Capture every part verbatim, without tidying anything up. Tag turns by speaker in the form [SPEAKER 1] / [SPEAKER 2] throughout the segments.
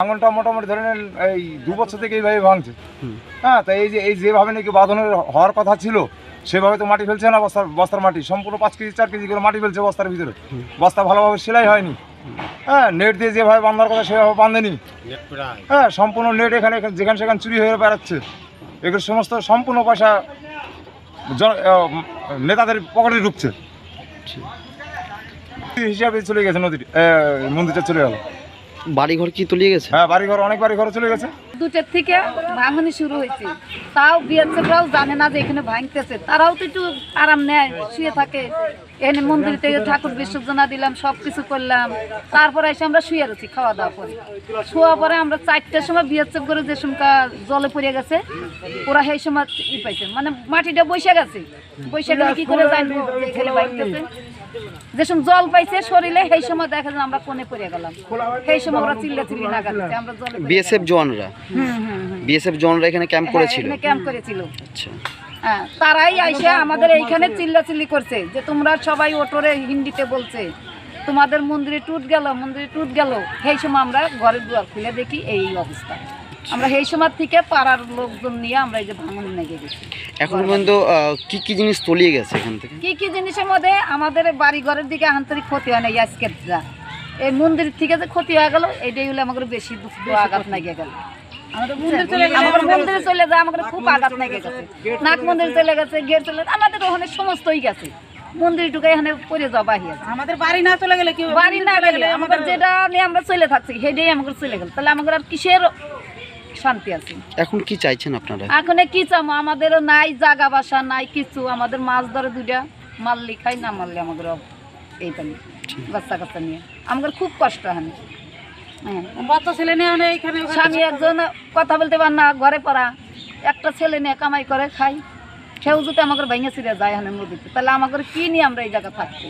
[SPEAKER 1] ভাঙনটা মোটামুটি ধরে নেন এই দু বছর থেকে এইভাবে ভাঙছে। হ্যাঁ, তাই এই যে এই যেভাবে নাকি বাঁধনের হওয়ার কথা ছিল সেভাবে তো মাটি ফেলছে না, বস্তার বস্তার মাটি সম্পূর্ণ পাঁচ কেজি চার কেজি করে মাটি ফেলছে বস্তার ভিতরে। বস্তা ভালোভাবে সেলাই হয়নি। হ্যাঁ, নেট দিয়ে যেভাবে বাঁধার কথা সেভাবে বাঁধেনি। হ্যাঁ, সম্পূর্ণ নেট এখানে যেখানে সেখানে চুরি হয়ে বেড়াচ্ছে। এগুলো সমস্ত সম্পূর্ণ পয়সা নেতাদের পকেটে ঢুকছে হিসাবে চলে গেছে, নদীটি মন্দিরটা চলে গেল।
[SPEAKER 2] বাড়িঘর কি তলিয়ে গেছে?
[SPEAKER 1] হ্যাঁ, বাড়িঘর অনেক বাড়িঘর চলে গেছে।
[SPEAKER 3] দুটার থেকে ভাঙনি শুরু হয়েছে, তাও বিএসএফরাও জানে না যে এখানে ভাঙতেছে, তারাও তো একটু আরাম নেয়, শুয়ে থাকে। এখানে মন্দির থেকে ঠাকুর বিসর্জনা দিলাম, সব কিছু করলাম, তারপরে এসে আমরা শুয়ে রয়েছি খাওয়া দাওয়া করে। শোয়া পরে আমরা চারটার সময় বিএসএফ করে যে সময় জলে পড়ে গেছে, ওরা সেই সময় ই পাইছে, মানে মাটিটা বসে গেছে। বসে গেলে কি করে জানবো এখানে ভাঙতেছে? যে সময় জল পাইছে শরীরে সেই সময় দেখা যায় আমরা কোণে পড়ে গেলাম। সেই সময় ওরা চিল্লা চিল্লি না গাচ্ছে, আমরা জলে
[SPEAKER 2] বিএসএফ জওয়ানরা বিএসএফ জওয়ানরা এখানে ক্যাম্প করেছিল।
[SPEAKER 3] ক্যাম্প করেছিল।
[SPEAKER 2] আচ্ছা,
[SPEAKER 3] হ্যাঁ, তারাই আইসে আমাদের এইখানে চিল্লাচিল্লি করছে যে তোমরা সবাই ওটরে হিন্দিতে বলছে তোমাদের মন্দিরে টুট গেল, মন্দিরে টুট গেল। সেই সময় আমরা ঘরের দুয়ার খুলে দেখি এই অবস্থা। আমরা সেই সময় থেকে পাড়ার লোকজন নিয়ে আমরা এই যে ভাঙন নেগে গেছি।
[SPEAKER 2] এখন পর্যন্ত কি কি জিনিস তলিয়ে গেছে এখান থেকে?
[SPEAKER 3] কি কি জিনিসের মধ্যে আমাদের বাড়ি ঘরের দিকে আন্তরিক ক্ষতি হয় না, আজকের যা এই মন্দির থেকে যে ক্ষতি হয়ে গেল এটাই হলে আমাদের বেশি দুঃখ আঘাত নাগে গেল। আমাদের মন্দিরে চলে যায়, আমাদের খুব আঘাত নাগে গেছে। নাক মন্দির চলে গেছে, গেট চলে, আমাদের ওখানে সমস্তই গেছে। মন্দির ঢুকে এখানে পড়ে যাওয়া বাহির।
[SPEAKER 4] আমাদের বাড়ি না চলে গেলে কি,
[SPEAKER 3] বাড়ি না গেলে আমাদের যেটা নিয়ে আমরা চলে থাকছি সেটাই আমাদের চলে গেল, তাহলে আমাদের আর কিসের শান্তি আছে?
[SPEAKER 2] এখন কি চাইছেন আপনারা?
[SPEAKER 3] এখন কি চাবো? আমাদেরও নাই জাগা বাসা, নাই কিছু। আমাদের মাছ ধরে দুইটা মারলি খাই, না মারলে আমাদের এইটা নিয়ে বাচ্চা কাচ্চা নিয়ে আমাদের খুব কষ্ট হয়। হ্যাঁ,
[SPEAKER 4] বাচ্চা ছেলে নিয়ে এখানে
[SPEAKER 3] স্বামী একজন কথা বলতে পার না, ঘরে পড়া একটা ছেলে নিয়ে কামাই করে খাই। সেও যদি আমাদের ভেঙে ছিঁড়ে যায় এখানে নদীতে, তাহলে আমাদের কি নিয়ে আমরা এই জায়গা থাকবো?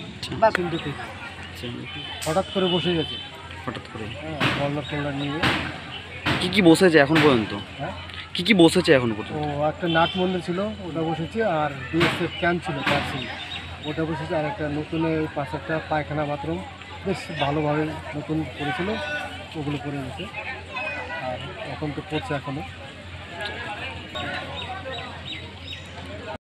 [SPEAKER 1] হঠাৎ করে বসে গেছে,
[SPEAKER 2] হঠাৎ করে
[SPEAKER 1] কল্লার কল্লার নিয়ে
[SPEAKER 2] কি কি বসেছে এখন পর্যন্ত?
[SPEAKER 1] হ্যাঁ,
[SPEAKER 2] কি কি বসেছে এখন পর্যন্ত?
[SPEAKER 1] ও একটা নাট মন্দির ছিল ওটা বসেছে, আর বিএসএফ ক্যাম্প ছিল তার ছিল ওটা বসেছে, আর একটা নতুন পাশে একটা পায়খানা বাথরুম বেশ ভালোভাবে নতুন করেছিল, ওগুলো করে গেছে। আর এখন তো পড়ছে এখনও।